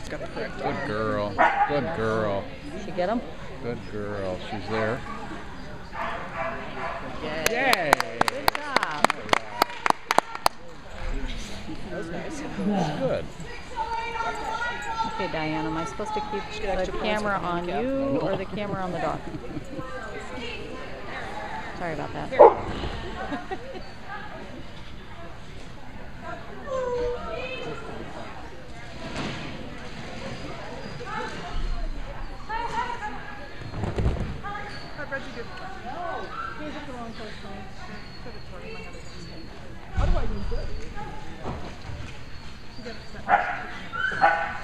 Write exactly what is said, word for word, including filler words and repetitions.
got the correct Good girl. Good girl. Did she get him? Good girl. She's there. Yay. Yay! Good job. That was nice. Good. Okay, Diane, am I supposed to keep get the extra points camera for the on handicap. you or the camera on the dog? Sorry about that. How do I use it?